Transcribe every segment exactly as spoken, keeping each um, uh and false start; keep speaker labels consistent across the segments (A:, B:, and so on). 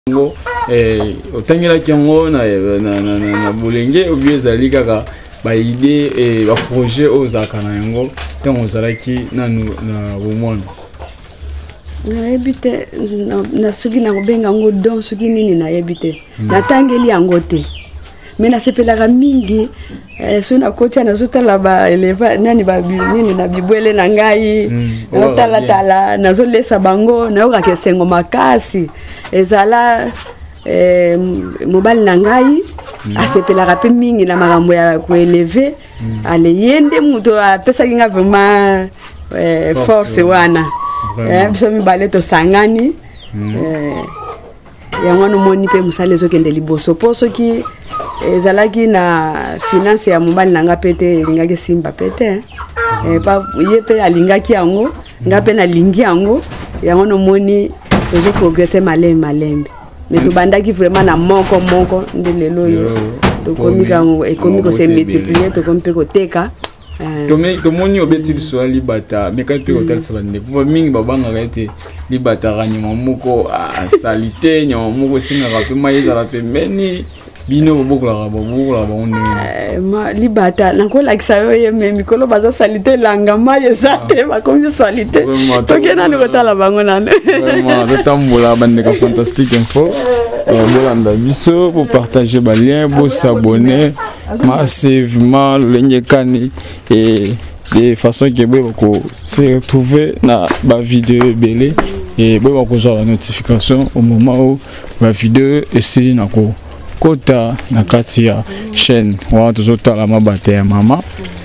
A: ngo eh otangela kyango na na na na bolenge obiezali kaka ba idée et ba projet ozaka na yango tango zalaki na na bomona
B: na ebite na suki na kobenga ngo don suki nini na ebite na tangeli yango te mais na sepelaka mingi eh so na kotia na zotala ba eleva nani ba nini na bibwele na ngai na tala tala na zo lesa bango na yoka kesengo makasi ezala eh mobile na ngai asepelaka pe mingi na makambo ya ko elever ale yende muto apesa kinga vraiment eh force wana eh biso mi baleto sangani eh yango no moni pe musale zo kende liboso poso ki ezalaki na finance ya mobile nanga pete ngake simba pete eh pa yepe alingaki yango ngape na lingi yango yango no moni tozo progresser malembe malembe mais to bandaki vraiment na moko moko ndelelo yo to komika ekomiko se multiplier to kompe ko teka
A: to me to moni obeti so libata me ka pe hotel sabane pour mingi babanga ete libata ranyuma moko a salite nyama moko singa ka pe maiza la pe meni bino bobokola bobokola ba onde
B: ma libata nakola kisayo ye me mikolo baza salite langa maye zate ba komi salite to kena ni kotala bango nane
A: vraiment de tambola bande ka fantastique info bolanda biso pour partager ba lien pour s'abonner massivement lenye kani et de façon que vous pouvez se retrouver dans la vidéo belé et vous pouvez avoir la notification au moment où la vidéo est sortie na ko kota na kati ya chaîne wa tozota la mabate ya mama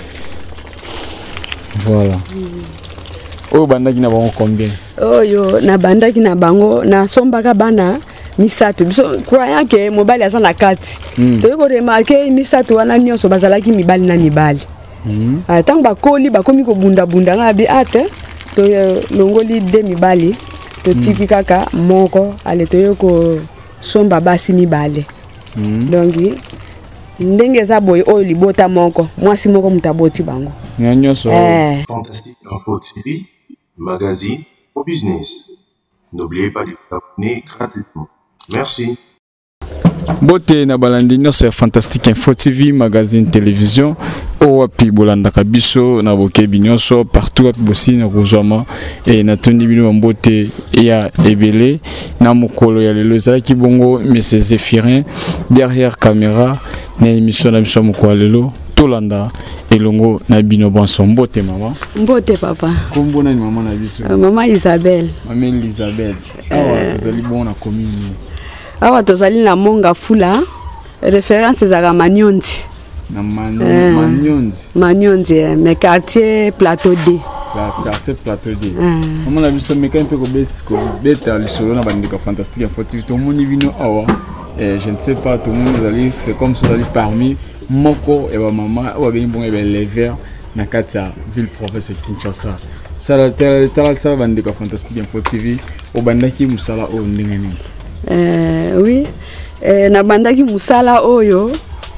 A: voilà o bandaki na bango combien
B: oyo na bandaki na bango na sombaka bana misatu biso croyant que mobile asa na kati to ko remarquer misatu wana nyonso bazalaki mibali na mibali ah tant ba koli ba komi ko bunda bunda ngabi ate to longoli de mibali to tiki kaka moko ale to yoko somba basi mibale donc ndenge za boy o libota moko mwasi moko mutaboti bango
A: nyonso
B: eh
C: Fantastique Info T V, magazine au business. N'oubliez pas de vous abonner gratuitement. Merci.
A: Bote na balandi nyonso ya Fantastique Info T V, magazine télévision o wapi bolanda kabiso na bokebi nyonso partout wapi bosi na kozwama et na tondi bino mbote ya ebele na mokolo ya lelo ezalaki bongo monsieur Zéphirin derrière caméra na émission na biso moko lelo tolanda elongo na bino bonso mbote mama
B: mbote papa
A: kombo na mama na biso
B: uh, mama Isabelle
A: mama Elisabeth awa tozali bon na commune
B: awa tozali na monga fula référence za Manyondi
A: na Manyondi
B: Manyondi mais quartier plateau D
A: la quartier plateau D on a vu ce mec un peu comme ko beta le solo na bandika fantastique Info T V tout le monde vino awa et je ne sais pas tout le monde allait c'est comme ça allait parmi moko et ba maman ou bien bon et ben les verts na kata ville province Kinshasa ça la tala tala bandika fantastique Info T V o bandaki musala o ndengeni
B: euh oui eh na bandaki musala oyo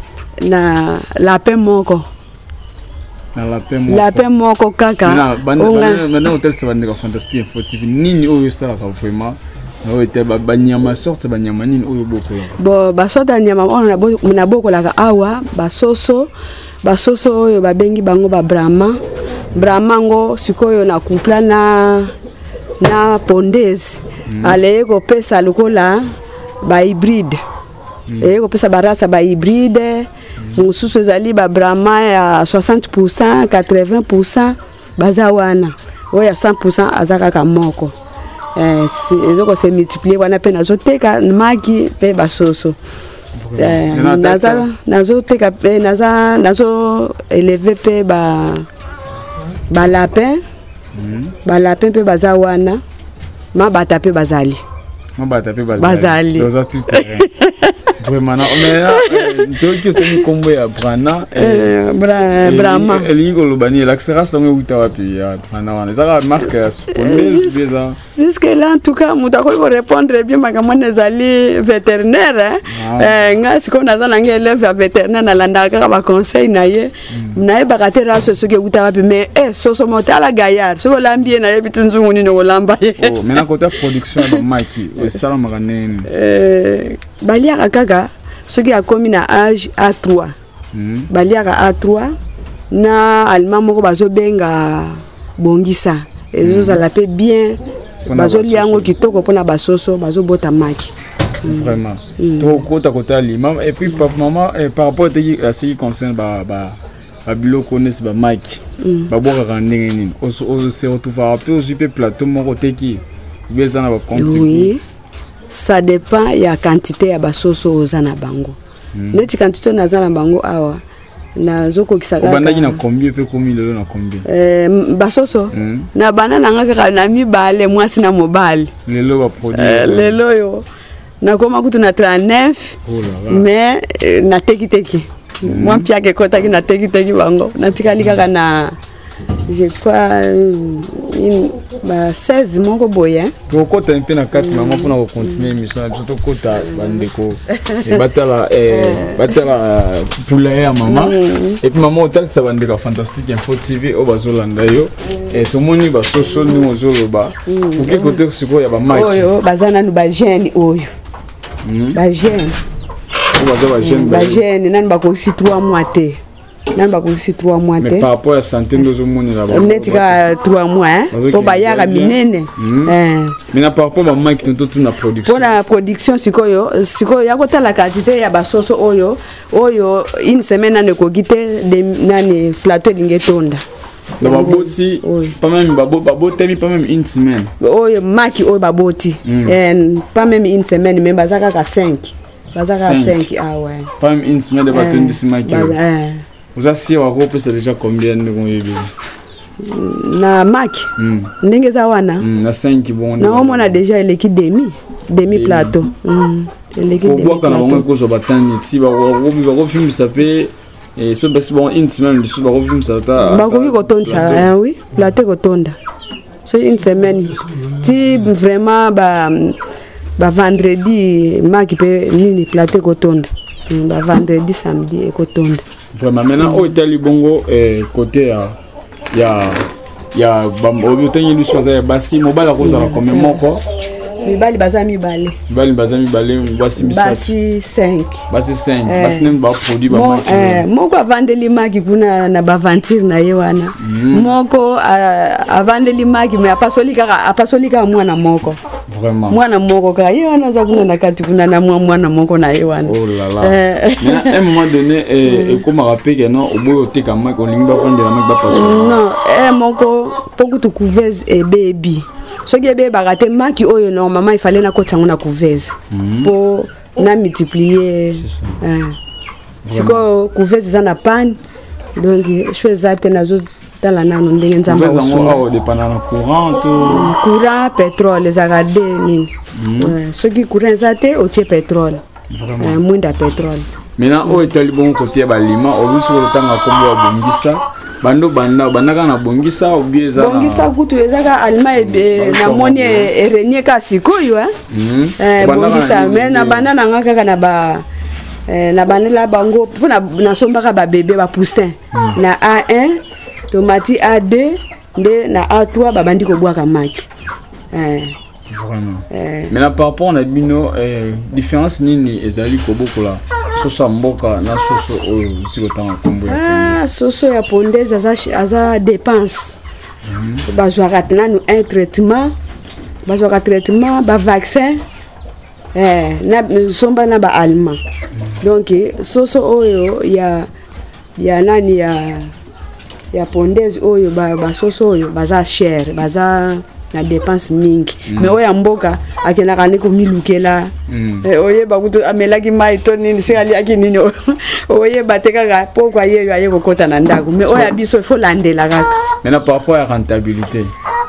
B: na lapin moko
A: na lapin moko
B: lapin moko kaka
A: na banda banda hotel ça bandika fantastique Info T V nini oyo sala ka vraiment o ete ba banyama sorte banyama nini oyo bokola
B: bo ba sorte nyama ona na bokola ka awa ba soso ba soso oyo ba bengi bango ba brahma brahma ngo sikoyo na kupla na na pondezi ale ko pesa lokola ba hybride e ko pesa barasa ba hybride mususu zali ba brahma ya soixante pour cent quatre-vingts pour cent bazawana oya cent pour cent azaka ka moko eh ezoko se multiplier wana pe nazoteka maki pe basoso eh naza nazoteka pe naza nazo élever pe ba ba lapin ba lapin pe bazawana ma bata pe bazali
A: ma bata pe
B: bazali
A: bazali tout vraiment mais donc tu te combo ya brana
B: eh brahma
A: elingo lobani l'accès songe utawapi ya brana wana ça marque spontané beza
B: jusque là en tout cas muta ko répondre bien makamone zali vétérinaire eh ngasi ko nazana ngélève ya vétérinaire na landa ka ba conseil na ye na ye bakate raso soke utawapi mais eh soso motala gaillard so lambie na ye bitinzungu ni no lamba ye
A: oh mais na côté production ba maki esalamaka nini
B: baliaka kaka soki akomi na âge A trois baliaka A trois na aliment moko bazobenga bongisa ezozala pe bien bazolia yango kitoko mpona basoso bazobota maki.
A: Vraiment. Trop côté à côté aliment et puis maman par rapport à ce qui concerne ba ba babilo connaissent ba maki ba boka randenge nini on se retrouve un peu aussi peu plateau mon côté qui besoin na ba quantité.
B: Oui, ça dépend ya quantité ya basoso ozana bango neti quantité na zana bango awa na zoko kisaka
A: bandaki na combien pe komi lelo na combien
B: eh basoso na banana ngaka na mibale mwasi na mobile
A: lelo ba produit
B: lelo yo na koma kutu na trente-neuf mais na teki teki moi pia ke kota ki na teki teki bango na tikali kaka na je crois une ba seize moko boye
A: to kota un peu na kati maman pour na continuer mission surtout kota bandeko et batala eh batala poulailler à maman et puis maman hôtel ça bandeka fantastique info T V au bazolanda yo et tout moni ba soso ni ozoloba pour que côté siko ya ba maki
B: oyo bazana nu ba jeune oyo ba jeune
A: ba jeune
B: ba jeune nan ba ko si trois mois te nan ba ko si trois mois te
A: mais par rapport à santé ndozo moni là-bas
B: netika trois mois hein pour ba yaka minene
A: eh mais na par rapport ba maki to tout na production
B: pour la production sikoyo sikoyo ya kota la quantité ya ba soso oyo oyo une semaine na ko gite de nani plateau lingetonda
A: dans ma boti pas même babo babo temi pas même une semaine
B: oyo maki oyo baboti et pas même une semaine mais bazaka ka cinq bazaka cinq ah ouais
A: pas même une semaine de bateau de maki vous assiyez wa groupe c'est déjà combien de convives
B: na maki ndenge za wana
A: na cinq bon
B: na on a déjà l'équipe demi demi plateau
A: l'équipe demi plateau pour voir quand on cause batani si ba ba film ça peut et ce basi bon une semaine du ba film ça ta
B: ba ko ko tonda oui plateau ko tonda c'est une semaine si vraiment ba ba vendredi maki pe nini plateau ko tonda ba vendredi samedi ko tonda
A: vraiment maintenant au Italie bongo eh côté ya ya ya bambo tenye lu soza basi mobile ko za comme moko
B: mibali baza mibale
A: mibali baza mibale basi misatu
B: basi cinq
A: basi cinq basi nem ba produit ba maki
B: eh moko avandeli maki kuna na ba venture na ye wana moko avandeli maki mais apasoli kaka apasoli kaka mwana moko
A: vraiment
B: mwana moko ka ye wana za kuna na kati kuna na mwana moko na ye wana
A: oh là là mais à un moment donné eh comme rappel que non au bout te kama ko lingba fondé la maki ba pasoli
B: non eh moko poku tu couveuse et baby soki ebe bagate maki oyo normalement il fallait na kotango na couveuse pour na multiplier eh siko couveuse za na pan donc chose za te nazo tala nanu ndenge nzamba
A: osunga o dépendant na courant to
B: courant pétrole les agade nini soki courant za te o tie pétrole eh mwinda pétrole
A: maintenant o etali bon côté ba lima o biso ko tanga ko bo bongisa bando banda banaka na bongisa obie za
B: bongisa kutu ezaka alima ebe na moni erenye ka sikoyo eh bongisa mais na banda na ngaka kana ba na banela bango pona na sombaka ba bébé ba poussin na A un tomati A deux nde na A trois ba bandi ko bwaka maki eh
A: vraiment mais na par rapport na bino eh différence nini ezali ko bokola soso mboka na soso oyo siko tanga kombo ya
B: ah soso ya pondeze aza aza dépense bazwaka nanu un traitement bazwaka traitement ba vaccin eh na somba na ba allemand donc soso oyo ya ya nani ya ya pondeze oyo ba, ba soso oyo baza cher baza na dépense mingi mm. mais oya mboka akena kane ko milukela mm. eh, oye bakutu amelaki mai to nini singali akinini oye bateka ga pokwa yeyo aye ko kota na ndako mais oya biso il faut landela kaka
A: maintenant par rapport à rentabilité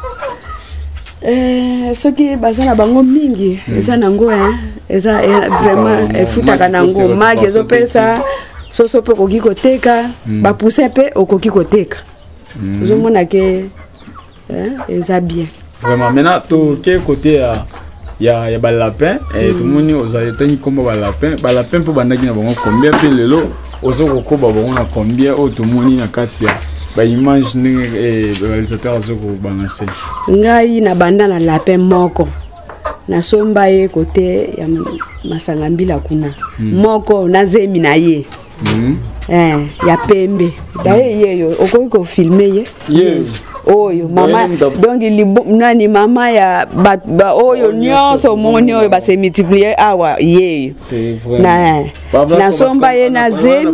B: eh soki bazana bango mingi mm. eza nango hein eza eh, vraiment efutaka nango magi ezo pesa soso pe koki koteka mm. ba pousser pe okoki koteka mm. zo mona ke eh eza bien
A: vraiment maintenant to quel côté ya ya ya ba lapin et tout monde aux ayotani comme ba lapin ba lapin pour bandaki na bango combien pe lelo ozo ko ba bango na combien o to moni na katia ba image ni et réalisateur ozo ko balancer
B: ngai na banda na lapin moko na somba ye côté ya Masangambila kuna moko na zemi na ye eh ya pembe daye yeyo okoki ko filmer ye
A: ye
B: oyo mama donc nani mama ya ba, ba oyo nyonso moni oyo ba se multiplier awa yeyo na na somba ye na zemi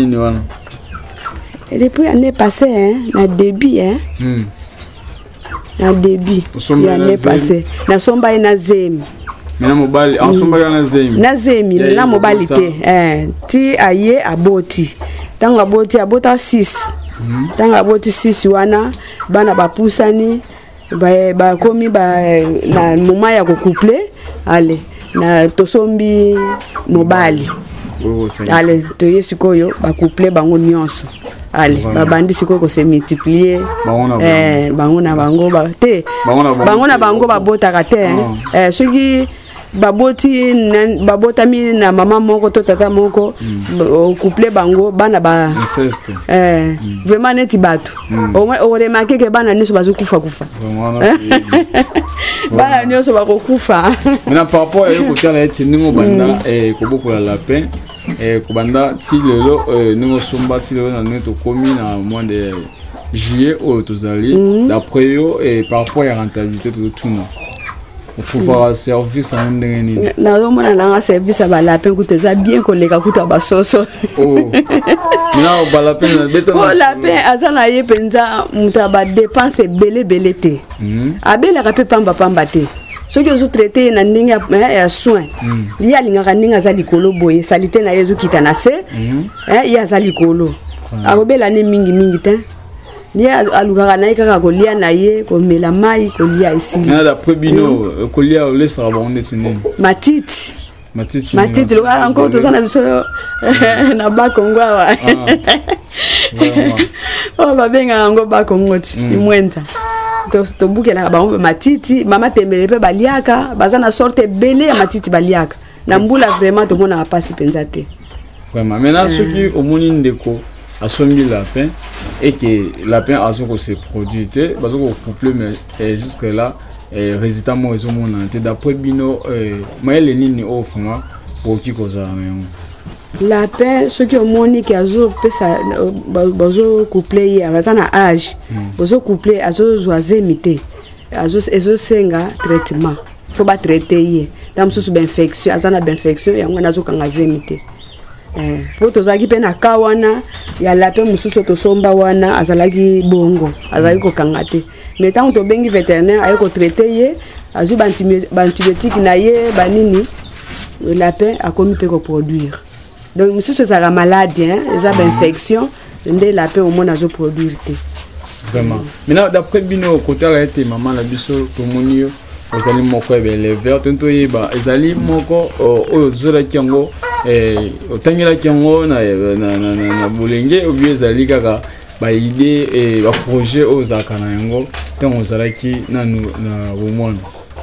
B: et depuis l'année passée hein na début hein mm. na début l'année passée na somba ye na zemi
A: mais na mobali en somba na zemi
B: na zemi na mobali te eh ti aye aboti tanga aboti abota six tanga aboti six wana bana bapusani ba ba komi ba na moma ya ko couple ale na tosombi mobali ale to yesikoyo ba couple bango nyonso ale babandi sikoyo ko se multiplier eh bango na bango ba te bango na bango babota ka te eh soki baboti babota mi na mama moko to tata moko couple bango bana ba eh vraiment neti bato o remarquer que bana niso bazo kufa kufa bana niso bako kufa
A: maintenant par rapport à côté là eti ningo banda eh ko boko la lapin eh ko banda ti lelo ningo somba ti lelo na neto komi na mois de juillet au tozali d'après yo et par rapport à rentabilité de tout non pour pouvoir service à un ndengeni
B: na zo mona na service à balapin kuta za bien koleka kuta basoso
A: oh na balapin na beta
B: oh lapin azana ye penza muta ba dépense belé belé te abela ka pe pamba pamba te soki ozo traiter na ndenge ya soin li ya linga kaninga za likolo boye salite na yezu kita na se eh ya za likolo akobela ne mingi mingi te ni alugaka na yeka ko lia na ye ko mela mai ko lia ici
A: na da prebino ko lia o lesa ba on etini
B: matiti
A: matiti
B: matiti lo encore to sana biso na ba kongwa wa oh ba benga ngo ba kongoti imwenta to to bukela ba matiti mama tembele pe baliaka bazana sorte belé ya matiti baliaka na mbula vraiment to mona pasi penzate
A: vraiment maintenant ceux qui au moni ndeko a sombi lapin et que lapin a son se produit parce que couple mais jusque là résultat moi ils ont mon ante d'après bino mais les lignes offre moi pour qui cause
B: lapin ceux qui ont moni qui azo pesa bazo couple hier bazana âge bazo couple azo zoaze mité azo ezo senga traitement faut pas traiter hier dans sous infection azana infection yango nazo kanga zemité eh poto zaki pe na kawana ya lape mususu to somba wana azalaki bongo azalaki ko kangate mais tant to bengi vétérinaire ayo ko traiter ye azu antibiotique na ye banini lape akomi pe ko produire donc mususu za malade hein za ba infection ndé lape au moins azo produire te
A: vraiment maintenant d'après bino côté la été maman la biso to monio ozali moko les verts tento yeba ezali moko oyo zola kiango eh otangela kiango na na na na bolenge obi ezali kaka ba idée et ba projet ozaka na yango tango ozalaki na na bomona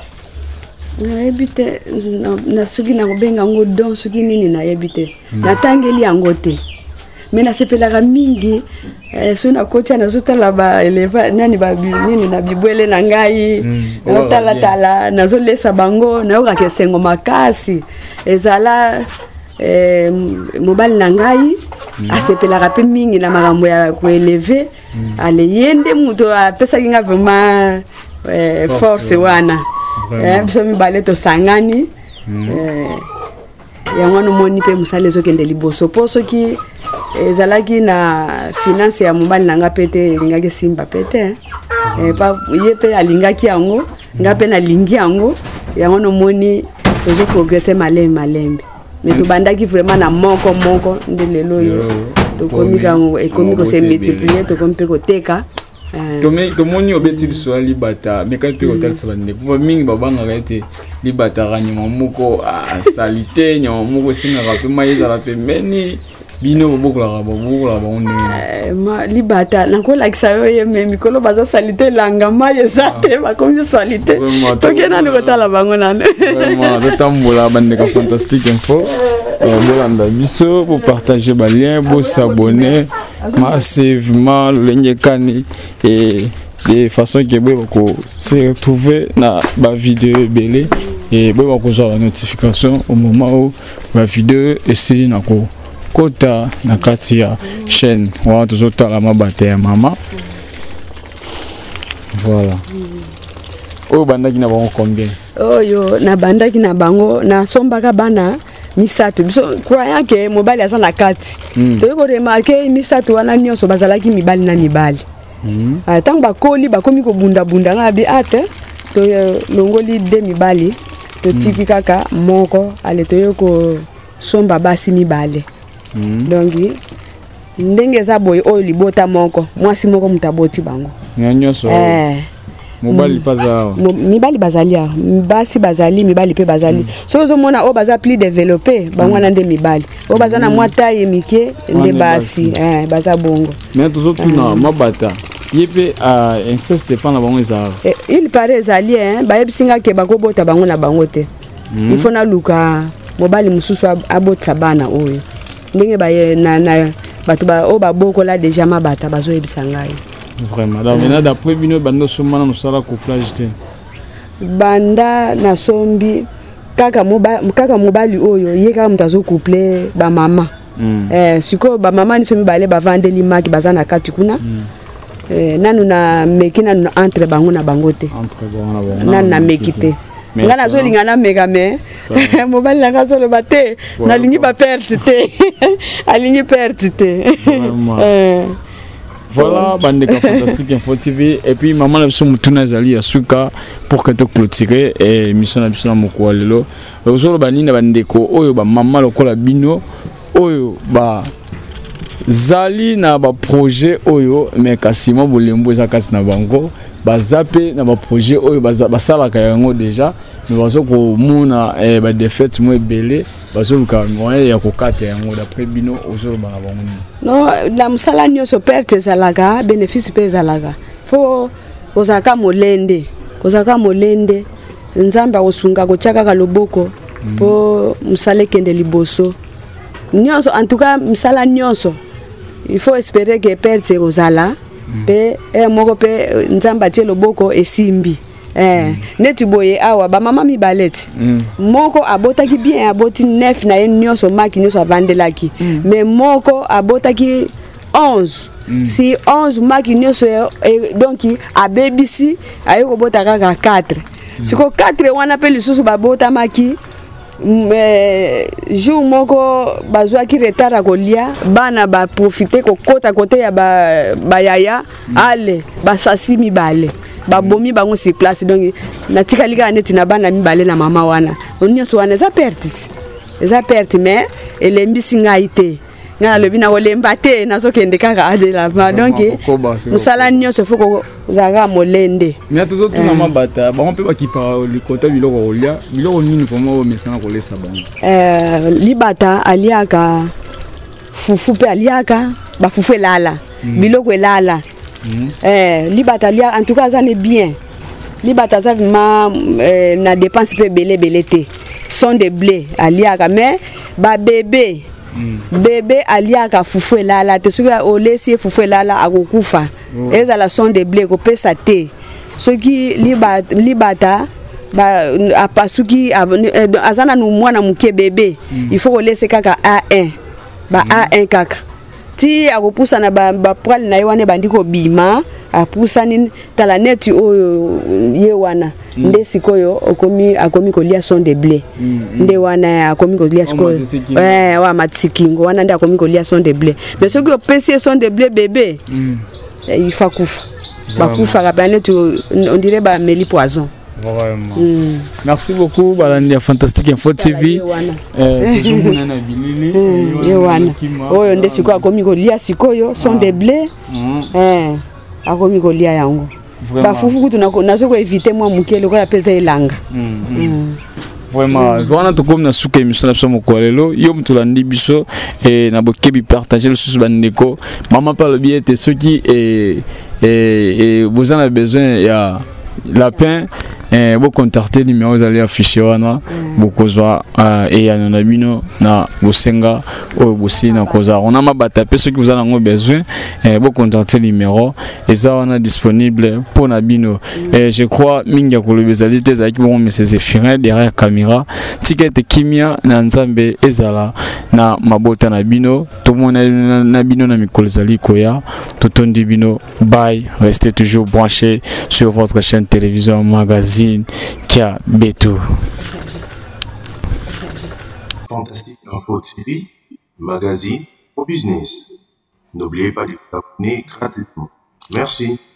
B: na ebite na sugi na kobenga ngo don sugi nini na ebite na tangeli yango te mais na sepelaka mingi eh so na kotia na zotala ba eleva nani ba nini na bibwele na ngai na tala tala na zo lesa bango na yoka kesengo makasi ezala eh mobile na ngai asepelaka pe mingi na makambo ya ko elever ale yende muto apesa kinga vraiment eh force wana eh biso mi baleto sangani eh yango no moni pe musale zo kende liboso poso ki ezalaki na finance ya mobali nanga pete lingaki simba pete eh pa yepe alingaki yango ngape na lingi yango yango no moni tozo progresser malembe malembe mais to bandaki vraiment na moko moko ndelelo yo to komika ngo ekomiko se multiplier to kompe ko teka
A: to me to moni obeti biso libata mais quand pe hotel ça bande pour mingi babanga ete libata ranyuma moko a salite nyama moko singa rape maiza rape meni bino beaucoup la beaucoup la on
B: est ma libata nako like ça yo me mikolo baza salite langama yezate ba comme salite to kena ni kotala bango nane
A: vraiment de tambola bande ka fantastique info bolanda biso pour partager ba lien pour s'abonner massivement le kani et de façon que vous se retrouver na ba vidéo belé et boy bakozwa la notification au moment où la vidéo esili nako kota na kati ya chaîne wa tozotala mabata ya mama. Voilà. Oyo bandaki na bango combien?
B: Oyo na bandaki na bango na sombaka bana misato. Biso croyant que mobali aza na kati. Mm. Toyo ko remarquer misato wana nyonso bazalaki mibali na mibali. Mm. Ah tant bakoli bakomi ko bunda bunda na bi ate to longoli de mibali to tiki kaka moko ale toyo ko somba basi mibali. Mm. Donc ndenge za boy oyo libota moko mwasi moko mutaboti bango.
A: Nyonso. Eh mobali bazali
B: mibali bazali basi bazali mibali pe bazali mm. So zo mona o baza plus développé bango na nde mibali o baza na mwa taille mike nde basi eh baza bongo
A: mais toujours tout na mabata yepe a insiste pas na bango ezara
B: il paraît ezali hein ba yebisinga ke bakobota bango na bango te il faut na luka mobali mususu abotsa bana oyo ndenge ba na na bato ba o baboko la déjà mabata bazo yebisanga ye.
A: Vraiment. Alors maintenant d'après bino bando somana no sala couplage te.
B: Banda na sombi kaka mobali kaka mobali oyo yeka mutazo couple ba mama. Mm. Eh siko ba mama ni somi bale ba vandeli maki bazana kati kuna. Mm. Eh nanu na mekina na entre bango na bangote.
A: Entre bango na bango.
B: Nanu na mekite. Ngana zo lingana mega me. Mobali la ngazo le bate na lingi ba perte te. Alingi perte te. Eh
A: voilà, Bandeka Fantastique Info T V. Et puis, maman, la personne Mutuna Zali Asuka pour que tu clôtures et mission la mission Moko Lelo. Aujourd'hui, Bandina Bandeko, Oyo, ba maman, le kola bino, Oyo, ba Zali na ba projet Oyo, mais Kassimo Bolembo Zakas na bango, ba Zappé na ba projet Oyo, ba Sala Kayango déjà, mais bazo ko mona eh ba défaite mo belé. Bazo ka moyen ya kokata yango d'après bino ozolo ba bango.
B: Non, la musala nyonso perte zalaga, bénéfice pe zalaga. Fo kozaka molende, kozaka molende, nzamba osunga ko chaka ka loboko po musale kende liboso. Nyonso en tout cas musala nyonso. Il faut espérer que perte ozala pe e moko pe nzamba tie loboko esimbi. Eh mm. Neti boye awa ba mama mi baleti mm. Moko abotaki bien aboti neuf na nyonso maki nyonso avandelaki mm. Mais moko abotaki onze mm. Si onze maki nyonso e, donc abebisi ayeko bota kaka quatre mm. Siko quatre wana pe lisusu babota maki mais jour moko bazwa ki retard kolia bana ba profiter ko kota kote ya ba bayaya mm. Ale basasi mi bale ba bomi bango si place donc na tikalika neti na bana mibale na mama wana onyoso wana za perte za perte mais elembi singa ite ngana lobi na olemba te na sokende kaka adela ma donc musala nyoso foko zaga molende
A: mais toujours tout na mabata ba on peut pas qui par le côté biloko olia biloko nini pour moi mesana ko lesa bango
B: euh libata aliaka fufu pe aliaka ba fufu lala mm. Biloko elala. Mm. Eh, libatalia en tout cas ça n'est bien. Libataza ma eh, na dépense peu belé belé té. Son de blé aliaka mais ba bébé. Mm. Bébé aliaka fufu la la te suka o laisser fufu la la akokufa. Oh. Eza la son de blé ko pesa té. Ce qui libata libata ba apasuki azana nu mwana muke bébé. Mm. Il faut laisser kaka A un. Ba mm. A un kaka. Ti akopusa na ba, ba poil na yewane bandiko bima apusa ni tala neti oyo yewana mm. Nde sikoyo okomi akomi kolia son de blé mm, mm. Nde wana akomi kolia sikoyo eh wa matikingo wana nde akomi kolia son de blé mais ce que pesi son de blé bébé mm. Eh, il faut kufa bakufa ka neti on dirait ba meli poison.
A: Vraiment. Mm. Merci beaucoup Balandi Fantastique Info T V. Eh tuzunguna na bilili.
B: Yewana. Oyo nde siko akomi kolia sikoyo son de blé. Eh akomi kolia yango. Ba fufu kutu nazo ko éviter moi mukele ko ya pesa elanga.
A: Vraiment, voilà tout comme na suka émission na somo ko lelo, yo mutulandi biso et na bokebi partager le sous bandeko. Maman parle bien te ceux qui et et et vous en avez besoin il y a lapin eh bo contacter numéro zali affiché wana bokozwa et ya na bino na bosenga o bosi na koza on a mabata pe ceux qui vous en ont besoin eh bo contacter numéro et ça on a disponible pour na bino et je crois mingi ko le bezali te za ki bon mais c'est efficace derrière caméra ticket kimia na nzambe ezala na mabota na bino tout monde na bino na mikolo zali koya totondi bino bye restez toujours branchés sur votre chaîne télévision magazine Kia Beto.
C: Fantastique Info T V, magazine au business. N'oubliez pas de vous abonner gratuitement. Merci.